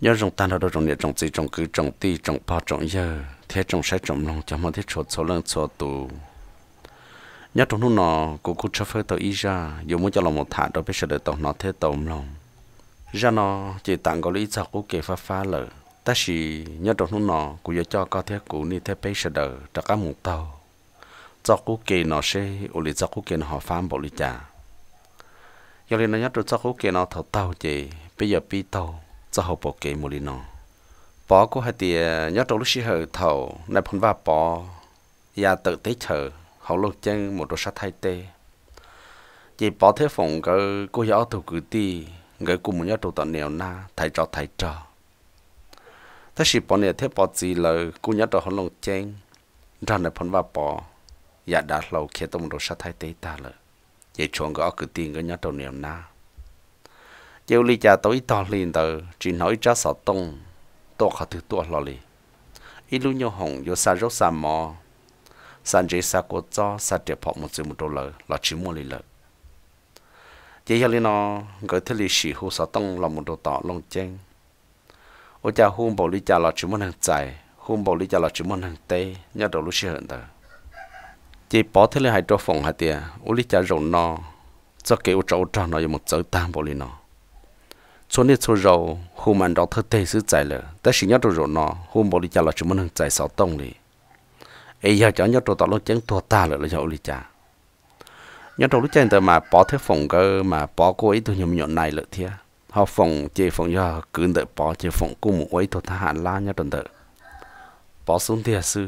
nhớ trồng tan đâu trồng nhiệt trồng gì trồng cứ trồng ti trồng bao trồng giờ thế trồng sai trồng lòng cho mà thế số lần số tù nhớ trồng lúc nọ cô cho phơi tàu y ra dù muốn cho lòng một thả đâu biết sẽ được tàu nó thế tàu lòng ra nó chỉ tặng có lý do cô kể phá lợ ta chỉ nhớ trồng lúc nọ cô giờ cho có thế cô ni thế biết sẽ được cho các một tàu cho cô kể nó sẽ ô lý cho cô kể nó họ phá bộ lý trả giờ lên nó nhớ trồng cho cô kể nó thầu tàu chỉ bây giờ pi tàu cho họ bộ kể một lý nó bỏ cô hai tiền nhớ trồng lúc xí hở thầu này phun va bỏ ya tự tế chờ họ lột chân một đôi sát thay tê chỉ bỏ thế phòng cái cô giáo thủ cử ti người cùng một nhớ trồng tận nghèo na thầy trò thế chỉ bỏ này thế bỏ gì là cô nhớ trồng họ lột chân ra này phun va bỏ ya đã lâu khi tôi một đôi sát thay tê ta了vậy chuộng cái cử ti người nhớ trồng nghèo na chiều ly cha tối to liền từ chỉ nói cho sợ tung to khá thứ to lo li ít lúc nhau hồng vô sa rốt sa mò san chế sa cô cho sa trẻ phọ một chữ một đô lợ là chỉ mua li lợ chỉ cho nên nó gửi thế li sĩ hồ sa tung là một đồ tọ lông chen ô cha hôm bảo ly cha là chỉ muốn hàng dài hôm bảo ly cha là chỉ muốn hàng tây nhớ đầu lúc xưa hơn tờ chỉ bỏ thế li hai trò phòng hai tia ô ly cha rộn nó cho kiểu trâu nó một chữ tam bảo li nó số này số rau hôm ăn đó thật tệ sự chạy了但是nhớ rồi nó hôm bỏ đi chả là chúng mình chạy sáu tông đi ấy giờ cho nhớ rồi tao lo chén tua ta là cho đi chả nhớ rồi lúc chén tao mà bỏ thế phòng cơ mà bỏ cô ấy tôi nhầm nhọn này lợi thiệt họ phòng chế phòng giờ cứ đợi bỏ chế phòng cô một ấy tôi tha hạn la nhớ rồi đợi bỏ xuống thiệt sư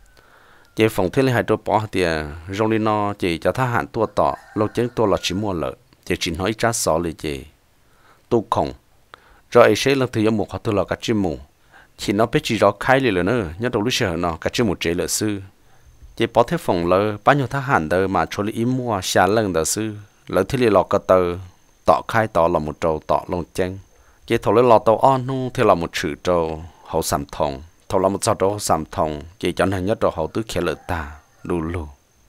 chế phòng thế này hai đôi bỏ thiệt rong đi nó chỉ cho tha hạn tua tọ lo chén tua là chỉ mua lợi chỉ chỉ nói trả sọเลยchế tu không rồi sẽ lần thứ một họ tôi là cả chim mù chỉ nó biết chỉ rõ khai liền nữa nhớ đầu lúc sợ nó cả chim mù chế lợi sư chỉ bỏ thế phòng lơ bao nhiêu tháng hẳn đời mà cho lý mua xa lần đời sư lỡ thế liền lọt cái tờ tọ khai tọ là một trâu tọ lông chân chỉ thầu lấy lọt tàu on nu thì là một chữ trâu hậu sàm thòng thầu là một sao trâu sàm thòng chỉ cho nên nhớ trâu hậu tứ kia lợi ta lù lù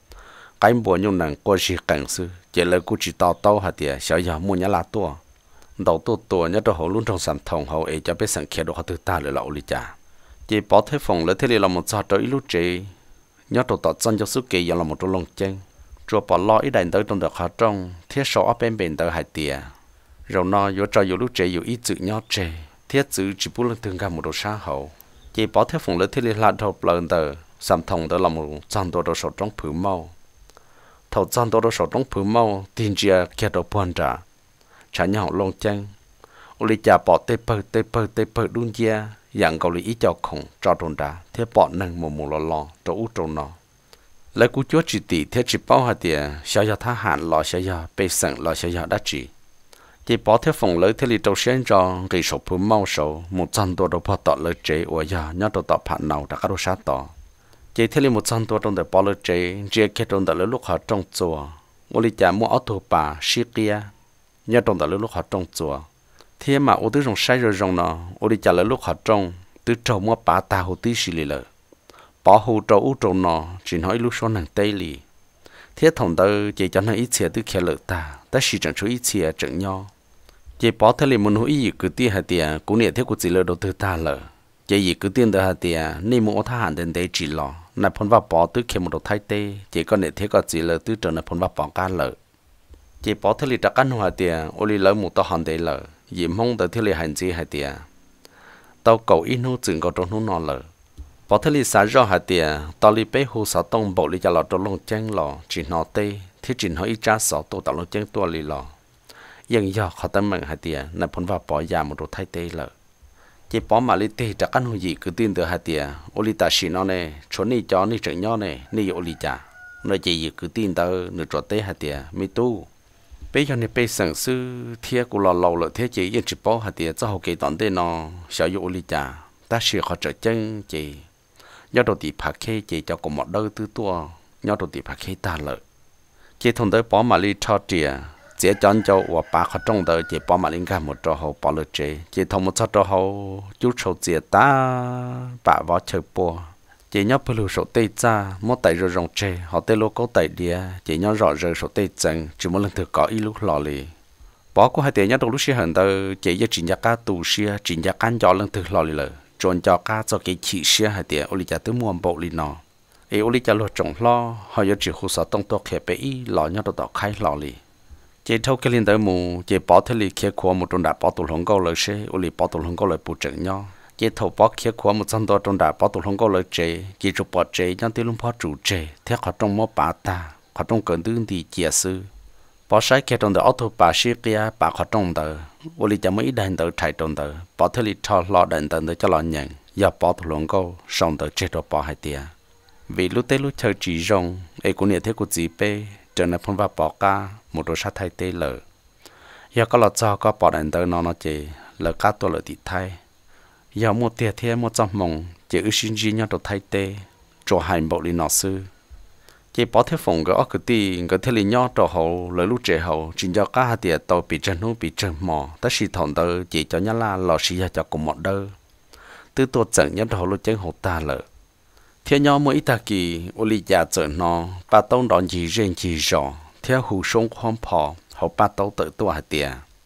cái bộ nhung nàng qua chỉ cảnh sư chỉ lời cô chỉ tao hạt tiền sợ giờ mua nhá là tua đầu tua nhớ cho họ luôn trong sản thòng họ ấy cho biết sản kia đồ họ tự ta lại lậu đi chả chỉ bỏ thế phòng lấy thế này là một trò tới lúc chế nhớ cho tọt chân cho sức kỳ là một trò lông chân cho bỏ lo ít đánh tới trong được họ trong thiết số ở bên tới hai tiền rồi nó vô cho vô lúc chế vô ít chữ nhớ chế thiết chữ chỉ bút lên tương cả một đồ xã hậu chỉ bỏ thế phòng lấy thế này là thầu lần tới sản thòng tới là một chân đồ đồ sổ trong phứ mau thầu chân đồ đồ sổ trong phứ mau tiền chia kia đồ buồn trả chả nhau lông chân, ô lý cha bỏ tê pơ đun chia, dạng cầu lý ý cho khổng cho tròn đá, thế bỏ nâng một lo cho út tròn nó. Lấy cú chúa chỉ tỉ thế chỉ bao hạt tiền, sao giờ tha hạn lo sao giờ bê sẵn lo sao giờ đã chỉ bỏ thế phòng lấy thế lý trâu xuyên cho gây sổ phun mau sổ, một trăm đô đâu bỏ tọt lấy chế, ủa giờ nhớ đồ tọt phản nào đã có đồ sát tỏ. Chỉ thế lý một trăm đô trong để bỏ lấy chế, chia kết trong để lấy lúc họ trong chùa, ô lý cha mua áo thô bà xí kia. Nhớ trong đó lúc họ trong chùa thế mà ô tứ rong sai rồi rong nó ô đi trả lời lúc họ trong tứ trâu mua bả ta hồ tí xì lì lợ bỏ hồ trâu ô trâu nó chỉ nói lúc số nàng tây lì thế thằng đó chỉ cho nó ít xe tứ kia lợ ta chỉ chẳng số ít xe chẳng nho chỉ bỏ thế là muốn hỏi gì cứ tiền hay tiền cũng nhẹ thế của chỉ lợ đầu tư ta lợ chỉ gì cứ tiền đó hay tiền nên mua thà hẳn đến đấy chỉ lo nãy phun vào bỏ tứ kia một đầu thái tê chỉ có nhẹ thế có chỉ lợ tứ trở nãy phun vào bỏ cá lợ chỉ bỏ thế li trắc ăn hoa tiền, ô li lỡ một tao hòn để lỡ, dìm hông tới thế li hành gì hay tiền, tao cầu ít nô chừng có trong nô nọ lỡ, bỏ thế li xả rõ hay tiền, tao li bé hồ sáu tông bộ li cho lọ trong lông chén lọ, chỉ nó tê, thế chỉ nói ít trả sáu tô tạo lông chén tua li lọ, nhưng giờ họ tâm mệnh hay tiền, nãy phun vào bỏ già một đồ thay tê lỡ, chỉ bỏ mà li tê trắc ăn hoa gì cứ tin được hay tiền, ô li ta xí nó nè, chỗ này cho này chừng nhau nè, này ô li chả, nói chỉ cứ tin tao nửa trò tê hay tiền, mi tu bây giờ này bây sản sư thiệt của lò lầu lợi thế chỉ yên chỉ bảo hạt tiền cho họ kể tận đây nó sử dụng lý trả ta sẽ họ trở chân chỉ nhớ đầu tiên phạt khe chỉ cho cùng một đôi tư tua nhớ đầu tiên phạt khe ta lợi chỉ thông tới bỏ mà lý cho tiền chỉ chọn cho và bà họ trong đời chỉ bỏ mà linh cảm một trò họ bỏ lợi chỉ thông một trò họ chút sầu chỉ ta bà vào chơi bùa chỉ nhớ phải lưu số tây cha mỗi tay rồi rong họ tây lô có tay đĩa chỉ nhớ rõ rồi số tây chân chỉ một lần thử có ít lúc lò lì bỏ của hai tiền nhất trong lúc xưa hận tờ chỉ cho chính gia cá tù xưa chính gia cán cho lần từ lò lì lờ trốn cho cá cho cái chỉ xưa hai tiền ô li cha tới mua bộ lì nọ ấy ô li cha lo trồng lo họ giờ chỉ khu sở tông tổ khép bể lò nhớ đồ khai lò lì chỉ thâu cái liên tới mù chỉ bỏ thế lì kia của một trong đá bỏ tủ lông câu lời xe ô li bỏ tủ lông câu lời bù trận nhau chỉ thâu bỏ kia của một trăm đô trong đá bỏ tủ lông câu lời chế chỉ chụp bỏ chế nhau tiêu lông bỏ chủ chế theo họ trong mỏ bả ta họ trong cơn tương thì chia sư bỏ sai kia trong đó auto bà xí kia bà họ trong đó, ô li chả mấy đàn đó chạy trong đó, bỏ thế li cho lo đàn đó cho lo nhận, giờ bỏ thủ lông câu, xong đó chết rồi bỏ hai tia, vì lúc tết lúc chơi chỉ rong, ấy cũng nhớ thế của gì pe, trở nên phong va bỏ ca, một đồ sát thay tê lợ, giờ có lo cho có bỏ đàn đó nó chỉ lợ cáตัวlợ thịt thay, giờ một tia thế một trăm mông, chỉ ước xin gì nhau đồ thay tê, cho hành bộ li nọ sư. Chỉ bỏ theo phòng cái ốc tí cái thế li nhỏ trò hậu lấy lúc trẻ hậu chỉ cho cá hạt tiệt tàu bị chân hú bị chân mò ta xì thòng tàu chỉ cho nhá la lò xì cho cùng một đơ từตัวtrận nhá trò lúc chân hậu ta lợ theo nhau mỗi ta kỳ ô li già trận nó ba tông đòn chỉ riêng chỉ rõ theo hù sông khoan phò hậu ba tàu tự tua hạt tiệt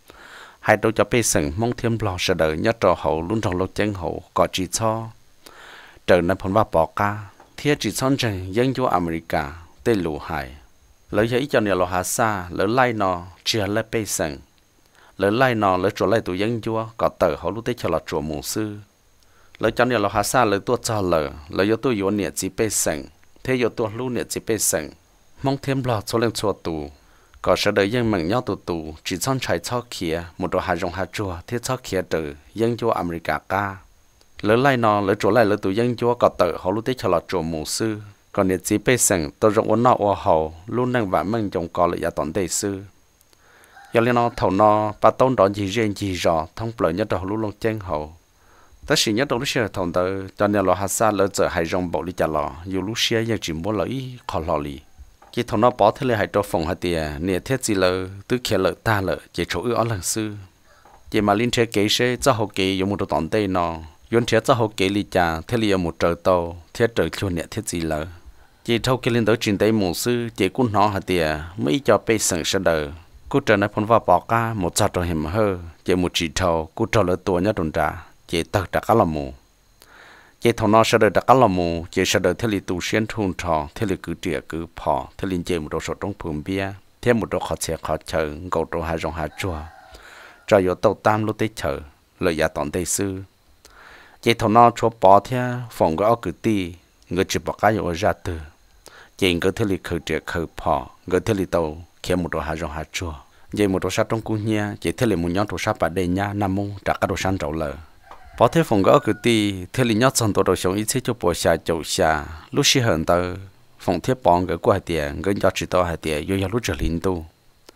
hai đôi cho bê sừng mong thêm lò sợ đời nhá trò hậu luôn trò lúc chân hậu có chỉ cho trời nó phun vào bỏ ca thiết chỉ son rằng dân cho America tên lũ hải lấy giấy cho nhiều lò hà sa lấy lai nọ chia lấy bê sừng lấy lai nọ lấy chỗ lấy tụi dân cho có tờ họ lúc tết cho là chỗ mù sư lấy cho nhiều lò hà sa lấy tua cho lấy cho tôi vô nhiệt chỉ bê sừng thế vô tôi lưu nhiệt chỉ bê sừng mong thêm lò cho lên chỗ tù có sẽ đợi dân mừng nhau tù chỉ son chạy cho kia một đồ hà rong hà chùa thiết cho kia từ dân cho America ca lỡ lại nó lỡ chỗ lại lỡ tụi dân chúa có tự họ lúc tết cho là chỗ mù sư còn nếu chỉ bê sừng tôi rộng ổn nọ ở hậu luôn đang vả mình trong có lợi giá toàn đề sư giờ lên nó thầu nó ba tôn đó gì riêng gì rõ thông lợi nhất đó luôn luôn chân hậu tất nhiên nhất đó lúc xưa thầu tới cho nên là hạt sa lỡ giờ hay rong bộ đi chả lò dù lúc xưa giờ chỉ muốn lợi khó lò lì chỉ thầu nó bỏ thế là hay cho phòng hạt tiền nè thiết gì lỡ tứ kia lỡ ta lỡ chỉ chỗ ư lần sư chỉ mà linh chế kế sẽ cho hậu kế dùng một đồ toàn đề nó yon thiết cho hậu kế li cha thế li một trời tàu thiết trời chuồn nhẹ thiết gì lỡ chỉ thâu cái lên tới trình tây mù sư chỉ cún nó hạt tiền mấy cho bê sừng sờ đờ cú trời này phun vào bỏ ca một sát rồi hiểm hơ chỉ một chỉ thâu cú trời lỡ tua nhá đồn trà chỉ tật đặc cá lò mù chỉ thâu nó sờ đờ đặc cá lò mù chỉ sờ đờ thế li tu xuyên thun trò thế li cứ trịa cứ phò thế li chỉ một đồ sọt trong phồng bia thêm một đồ khó xe khó chờ gầu đồ hai rong hai chua cho yếu tàu tam lúc tết chờ lợi giá tòn tây sư chỉ thằng nó cho bỏ theo phòng cái áo cử ti người chỉ bỏ cái ở ra từ chỉ người thế li khởi trẻ khởi phò người thế li tàu kia một đồ hà rong hà chua vậy một đồ sát trong cung nha chỉ thế li một nhóm đồ sát bà đây nha nam mông trả các đồ san trầu lờ bỏ theo phòng cái áo cử ti thế li nhóm xong đồ sống ít xí cho bỏ xà chậu xà lúc xí hận tờ phòng thiết bọn cái qua tiền người cho chỉ tao hạt tiền vô lúc trở linh tu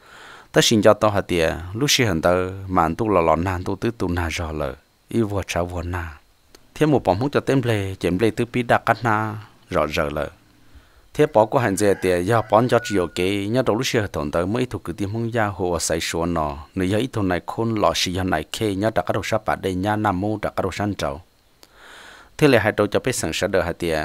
ta xin cho tao hạt tiền lúc xí hận tờ màn tu lò nan tu tứ tu na rõ lờ yêu vợ cháu vợ na thêm một bóng hút cho tem lệ chém lệ từ pi đặc cắt na rõ rờ lợ thế bỏ của hành dễ tiền do bón cho chiều kế nhớ đầu lúc xưa thằng tới mấy thuộc cứ tìm hông gia hồ say số nọ người ấy thằng này khôn lọ xì này kê nhớ đặc các đồ sáp bát đây nhá nam mô đặc các đồ san trầu thế là hai đồ cho biết sẵn sẽ đỡ hai tiền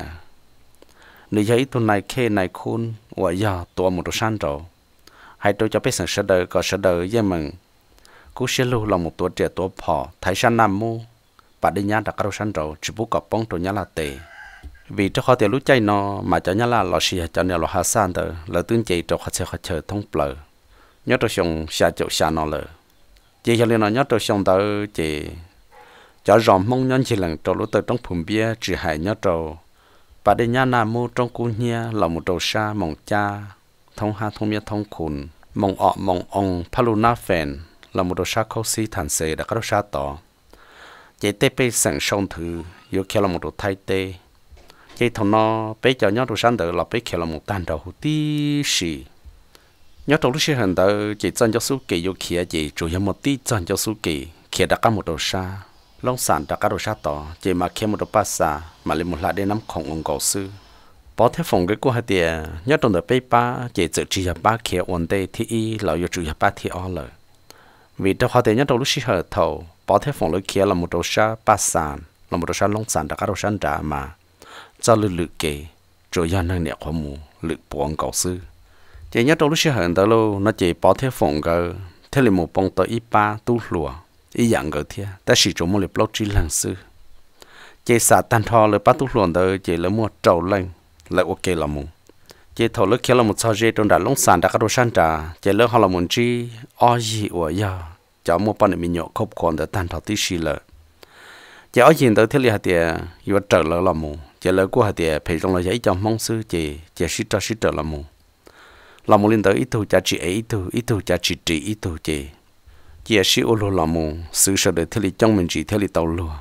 người ấy thằng này kê này khôn và do tua một đồ san trầu hai đồ cho biết sẵn sẽ đỡ có sẽ đỡ với mình cú sẽ lưu lòng một tuổi trẻ tuổi phò thái san nam mô bà đi nhá đặc các đồ san trầu chỉ bút cọp bông trầu nhá là tệ vì cho họ tiền lúa chay nó mà cho nhá là lò xì cho nên là hà san đó là tương chị cho họ sẽ chờ thông bờ nhớ cho xong xa chỗ xa nó là chị cho nên nó nhớ cho xong đó chị cho ròm mong nhân chỉ lần cho lúa từ trong phùng bia chỉ hại nhớ cho bà đi nhá nam mô trong cu nhia là một đầu xa mong cha thông ha thông bia thông khùn mong ọ mong ông paluna phèn là một đầu xa khâu si thành sề đã có đầu xa tỏ chị tê bê sẵn sông thử yêu kia là một đầu thay tê chị thằng nó bé cho nhớ đồ sáng là bé kia là một tàn đầu tí xì nhớ trong lúc xưa hình đó chị chân cho số kỳ vô kia chị chủ yếu một tí chân cho số kỳ kia đã có một đồ sa long sản đã có đồ sa tỏ chị mà kia một đồ ba sa mà lên một lại để nắm khổng ông cổ sư bỏ theo phòng cái của hai tiền nhớ trong đó bé ba chị tự chỉ là ba kia ổn định thì y là yêu chủ yếu ba thì o lợi vì trong họ tiền nhớ trong lúc xưa thầu bỏ theo phòng lối kia là một đồ sa ba sản là một đồ sa long sản đã có đồ sản trả mà cho lực kề rồi do năng nhẹ khoa mù lực bỏng cầu sư chỉ nhớ trong lúc xưa hận đó luôn nó chỉ bỏ theo phòng cái thế là một bông tới ít ba tu lùa ít dạng gỡ thia ta chỉ trộm một liệp lót chỉ lăng sư chế xả tan thòเลยbắt tu lùa tới chế lấy một trâu lên lại ok là mù chế thầu lấy kia là một sao chế trong đã lông sàn đã có đồ san trà chế lấy họ là một chi o gì ở ya cho một bọn mình nhọ khóc còn để tan thò tí xí lợ chế ở gì tới thế là tiề vừa trở lại là mù chế lấy của tiề phải trong là giấy cho mong sư chế chế xí trở là mù liên tới ít thu giá trị ít thu giá trị ít thu chế xí ô lô là mù sự sợ để thế là trong mình chỉ thế là tàu lùa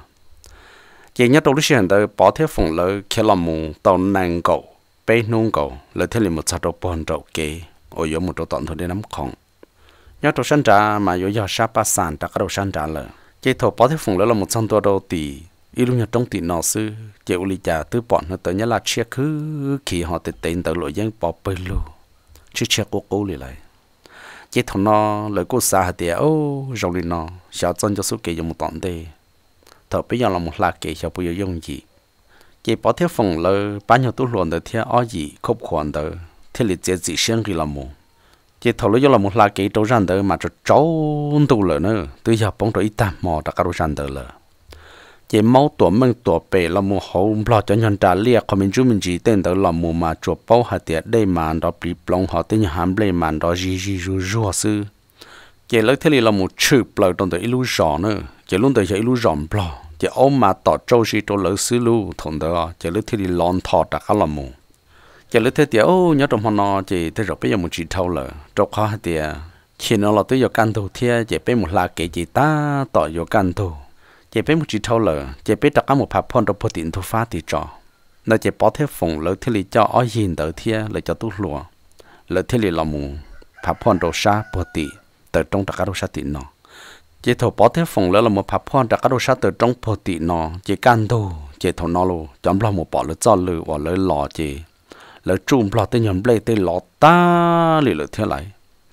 chế nhớ đâu lúc xưa tới bỏ thế phòng lỡ khi là mù tàu nàng cậu bé nung cậu lỡ thế là một sao đâu bòn trâu kê ôi yo một trâu tận thôi để nắm khỏng nhớ trâu sanh trà mà yo yo sa pa san ta cái trâu sanh trà lỡ chế thầu bỏ thế phòng lỡ là một trăm tua đâu tỷ ít lúc nhớ trong tỷ nọ sư chế uli trà tứ bọn nó tới nhớ là chia cứ khi họ tới tên tới lội dân bỏ bơi luôn chứ chia cô lại chế thầu nó lời cô xa thì ô rồi đi nó sao chân cho số kê dùng một tận đây thợ bây giờ là một lạc kê sao bây giờ dùng gì chế bỏ theo phòng lơ bao nhiêu tu luyện được theo ở gì khóc khoản được theo lịch chế gì sinh cái làm mù chế thầu lấy cho là một lạc kê trâu rắn được mà cho trâu tu lợ nữa từ giờ bóng rồi ít tạm mò đã cả rắn được lợ chế máu tuổi mình tuổi bể là một hậu lo cho nhân trả liệt của mình chú mình chỉ tên được là một mà chuột bao hạt tiệt đây mà đó bị plong họ tên hàm đây mà đó gì rùa sư chế lấy thế là một chữ bờ trong đó ilu rõ nữa chế luôn tới chế ilu rõ bờ chế ôm mà tỏ trâu gì trâu lỡ xứ lu thằng đó chế lấy thế lon thọ đã cả là một chế lấy thế thì ô nhớ trong họ nó chế thế rồi bây giờ một chỉ thâu lỡ trâu khó hạt tiệt khi nó là tới giờ can thủ thia chế bé một là kể chỉ ta tỏ giờ can thủ chế bé một chỉ thâu lỡ chế bé đặt cả một pháp phòn trong phật tiền thu phát thì trò nó chế bỏ thế phòng lỡ thế cho ở hiện tới thia lỡ cho tu lùa lỡ thế là một pháp phòn đầu sa phật tiền từ trong tất cả đồ sát tị nọ, chế thầu bỏ thế phòng lỡ là một pháp quan tất cả đồ sát từ trong phật tị nọ, chế can đồ, chế thầu nọ luôn, chấm lo một bỏ lỡ cho lỡ và lỡ lò chế, lỡ chùm lo tên nhầm lệ tên lọ ta lỡ thế lại,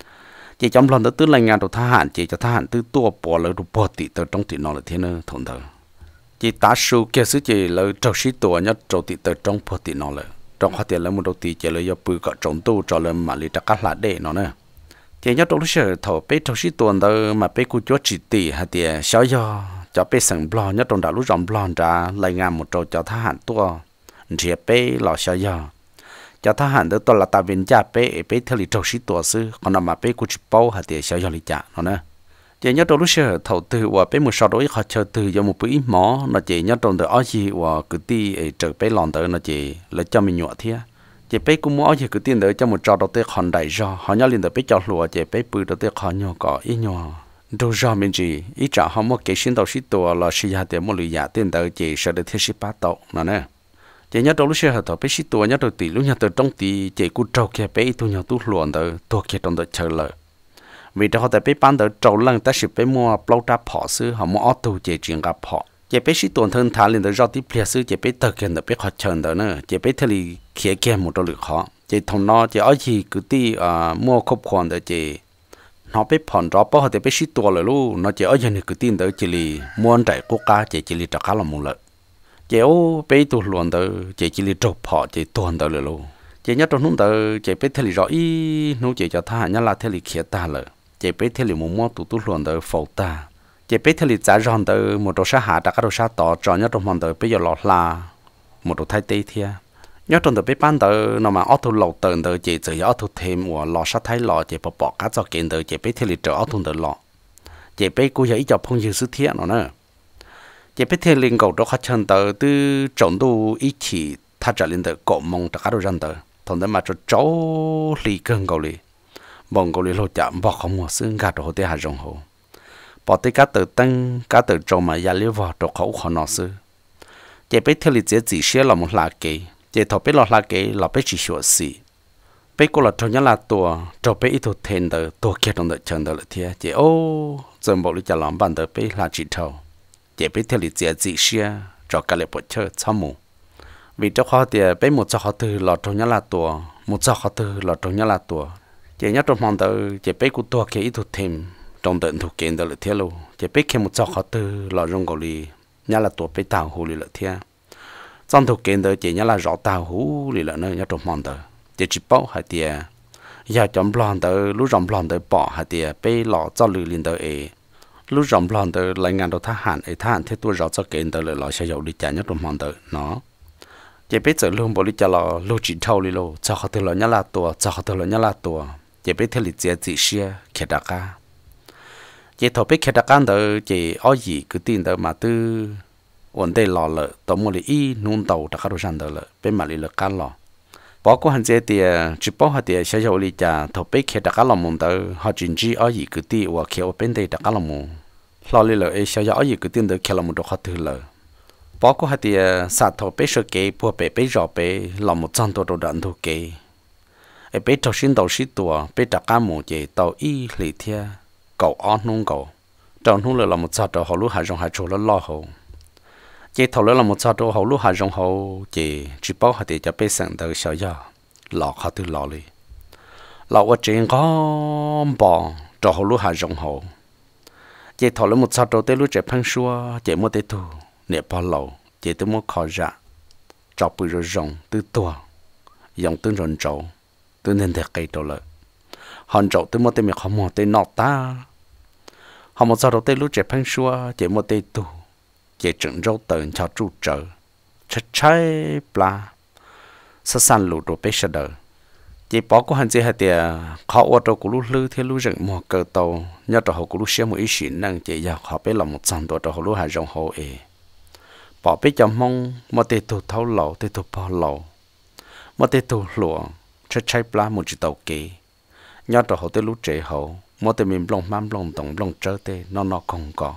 chế chấm lo tới là ngàn đồ tha hạn chế cho tha hạn từ tua bỏ lỡ đồ phật tị từ trong tị nọ là thế nữa thằng thờ, chế tá số kia xứ chế lỡ trâu xí tua nhất trâu tị từ trong phật tị nọ lỡ, trong khoa tiền lỡ một đầu tị chế lỡ do bự cỡ trống tu cho lỡ mà lì tất cả là để nó nữa. Chỉ nhớ trong lúc xưa thầu bé thầu sĩ tuần đó mà bé cô chúa chỉ tỉ hạt tiền sáu giờ cho bé sừng blo nhớ trong đạo lúc rộng blo ra lại ngàm một trâu cho tha hạn tua chỉ bé lò sáu giờ cho tha hạn đó tôi là ta viên cha bé theo lịch trâu sĩ tuần sư còn mà bé cô chỉ bao hạt tiền sáu giờ lịch trả nó nè chỉ nhớ trong lúc xưa thầu từ và bé một sau đó họ chờ từ giờ một bữa mỏ nó chỉ nhớ trong đó ở gì và cứ đi chờ bé lòn tới nó chỉ là cho mình nhọ thế chế bé cũng muốn ở cứ tiền đỡ cho một trò đầu tiên hòn đại do họ nhớ liền đỡ bé cho lùa chế bé bự đầu tiên họ nhỏ có ít nhỏ đồ do mình chỉ ít trả họ một cái xin đầu xí tua là xí hạt tiền một lười giả tiền đỡ chế sợ được thiết xí bát tàu nè nè chế nhớ đầu lúc xưa họ thọ bé xí tua nhớ đầu tỷ lúc nhớ từ trong tỷ chế cú trâu kia bé tu nhỏ tu luồn đỡ tua kia trong đỡ chờ lợi vì đó họ tại bé ban đỡ trâu lăng ta xí bé mua plau trà phỏ sư họ mua ở tu chế chuyện gặp họ chế bé sĩ tuần thân thả lên tới do tiếp phía sư chế bé tờ kiện được bé khó chần đó nữa chế bé thì khía kia một đôi lực khó chế thằng nó chế ở gì cứ đi mua khop khoản để chế nó bé phòn rõ bao họ bé sĩ tuần rồi luôn nó chế ở gì cứ tin tới chế li muốn chạy quốc ca chế li trả khá là một lợi chế ô bé tu luồn tới chế li trộp họ chế tuần tới rồi luôn chế nhớ trong nút tới chế bé thì rõ ý nút chế cho tha nhớ là thì khía ta lợi chế bé thì mua tu luồn tới phổ ta chế bé thì trả ròn tới một đồ sa hạ đã các đồ sa tỏ cho nhớ trong mòn tới bây giờ lọt là một đồ thay tây thia nhớ trong tới bé ban tới nó mà auto lọt tới chế chỉ auto thêm của lọt sa thái lọt chế bỏ cá cho kiện tới chế bé thì trở auto tới lọt chế bé cô giờ ít cho phong dư sức thiện nó nữa chế bé thì liên cầu đó khách chân tới từ trọng độ ít chỉ thay trả lên tới cọ mong tất cả đồ răn tới thằng đấy mà cho cháu lì cơn cầu lì bông cầu lì lô chạm bỏ không một xương gạt đồ tê hà rồng hồ bỏ tới cá tử tăng cá tử trâu mà gia liêu vào trâu khẩu khó nọ sư chế bé theo lịch chỉ xế là một lá kế chế thọ bé là lá kế là bé chỉ sửa xì bé cô là trâu nhá là tua trâu bé ít thuộc thêm đờ tua kia trong đợt chân đờ là thế chế ô dần bộ lịch trả làm bàn đờ bé là chỉ thầu chế bé theo lịch chỉ xế cho cả lệ bộ chơi chăm mù vì trâu khó thì bé một trâu khó từ là trâu nhá là tua một trâu khó từ là trâu nhá là tua chế nhá trong mòn đờ chế bé cô tua kia ít thuộc thêm trong đợt thuộc kiện đó là thế luôn chỉ biết khi một trò khó từ là rong gò lì nhá là tuổi bé tàu hú lì là thế trong thuộc kiện đó chỉ nhá là rõ tàu hú lì là nơi nhá trong mòn đó chỉ bao hai tia giờ chọn blond tới lúc rộng blond tới bỏ hạt địa bê lọ cho lử lên tới ấy lúc rộng blond tới lại ngàn đầu thả hẳn ấy thả hẳn thế tôi rõ cho kiện tới lọ sẽ dầu đi trả nhất trong mòn tới nó chỉ biết giờ luôn bỏ đi trả lọ lúc chỉ thâu đi lô cho họ từ lọ nhá là tua cho họ từ lọ nhá là tua chỉ biết theo lịch chế chỉ xia khét đặc ca chỉ thầu biết khét đặc ca tới chỉ ở gì cứ tin tới mà tư ổn định lọ lợ tao mua đi y nung tàu đặc đồ sản tới lợ bên mà đi lợ cá lọ bỏ qua hành chế thì chỉ bỏ hạt thì sẽ dầu đi trả thầu biết khét đặc ca lọ mồm tới họ chuyển chỉ ở gì cứ tin và khéo bên đây đặc ca lọ mồm lọ đi lợ ấy sẽ ở gì cứ tin tới khéo lọ mồm được họ từ lợ bỏ qua hạt thì sát thầu biết sơ kế bùa bé bé rõ bé lọ một trămตัวđạn thu kế ấy bé thầu xin đầu xí tua bé đặc ca mồm chế tàu y lì thia cậu on nung cậu trâu nung lợ một trăm trâu họ lúc hai rong hai trâu lo hậu chị thầu là một sao đồ hậu lúc hai rong hậu chị chỉ bảo hạt cho bé sang tới sao giờ lọ họ từ lọ đi lọ ở trên có bò trò hậu lúc hai rong hậu chị thầu là một sao đồ tới lúc chạy phăng xua chị mua tới tu nè bao lâu chị tới mua khó ra cho bự rồi rong từ tua dòng từ rong trâu từ nên để cây đồ lợi hòn trâu tới mua tới mình không mua tới nọ ta họ một sao đồ tới lúc chạy phăng xua chị mua tới tu chỉ trứng rau tợn cho trụ trở chất cháy bla sơ san lụt đồ bê sơ đờ chỉ bỏ của hành gì hay thì khó ở đâu của lũ lư thì lũ rừng mùa cờ tàu nhớ đồ họ của lũ xe một ít xịn năng chỉ giờ họ bê làm một trăm đồ đồ họ lũ hai rong hồ ê bỏ bê cho mong mà tê tụ thâu lẩu tê tụ bỏ lẩu mà tê tụ lụa chất cháy bla một chỉ tàu kì nhớ đồ họ tê lũ trẻ hậu mà tê mình lông mam lông tổng lông trơ tê nó không có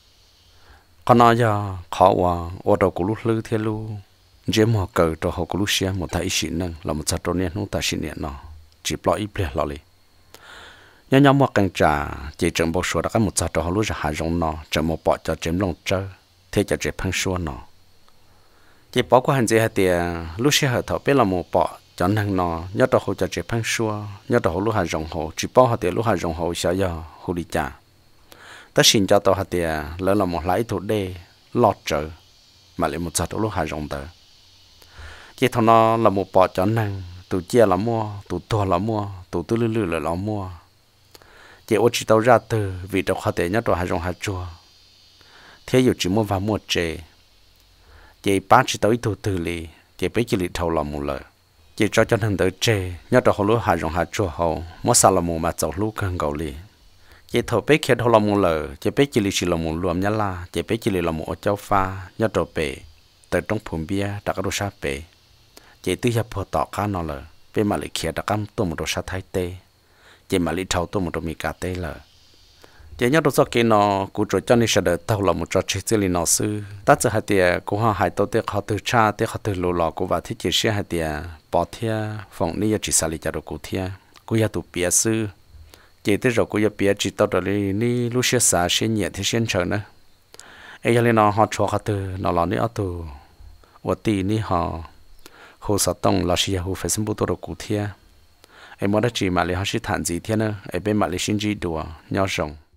còn nói giờ khó quá ở đâu cũng lúc lư theo lu chỉ mua cờ cho họ cũng lúc xe một thái xịn nâng là một sát trâu nè không ta xịn nè nó chỉ bỏ ít bẹt lọ đi nhớ nhớ mua càng trà chỉ chừng bao số đã có một sát trâu họ lúc hai rong nó chừng một bỏ cho chém lông trơ thế cho chém phăng xua nó chỉ bỏ qua hành gì hay thì lúc xe hơi thở biết là một bỏ cho năng nó nhớ cho họ cho chém phăng xua nhớ cho họ lúc hai rong họ chỉ bỏ họ thì lúc hai rong họ sẽ giờ họ đi trả ta xin cho tao hạt tiền lỡ là một lãi thủ đê lọt trở mà lại một sát lúc hai rong tờ chỉ thằng nó là một bọ chó năng tụ chia là mua tụ tua là mua tụ tư lư là mua chỉ ô chỉ tao ra từ vì tao hạt tiền nhất tao hai rong hai chua thế dù chỉ mua vào mua chè chỉ bán chỉ tao ít tụ từ lì chỉ biết chỉ lì thầu là một lời chỉ cho thằng tới chè nhất tao lúc hai rong hai chua hậu mua sao là một mà chậu lúc cần cầu lì chỉ thầu bé kia thầu là một lời chỉ bé chỉ là một luồng nhá la chỉ bé chỉ là một cháu pha nhá đồ bể từ trong phun bia đã có đồ sa bể chỉ từ hiệp phổ tỏ cá nó lời bé mà lại kia đã cam tô một đồ sa thái tê chỉ mà lại thầu tô một đồ mì cà tê lời chỉ nhá đồ sau kia nó cú trội cho nên sẽ đợi thầu là một trò chơi chơi nó sư ta chỉ hai tiệt cú họ hai tô tiệt họ từ cha tiệt họ từ lô lò cú vào thiết chỉ xe hai tiệt bỏ thiê phòng ní chỉ xài cho đồ cú thiê cú ya tụ bia sư chỉ tới rồi cô giờ biết chỉ tao đó đi lúc xưa xả xưa nhẹ thì xuyên chờ nữa ấy cho nên nó họ cho họ từ nó làm nữa từ và tí ní họ hồ sơ tông là xí hồ phải xem bộ đồ cụ thiê ấy mà đã chỉ mà lấy họ xí thản gì thế nữa ấy bên mà lấy xin gì đùa nhau rồng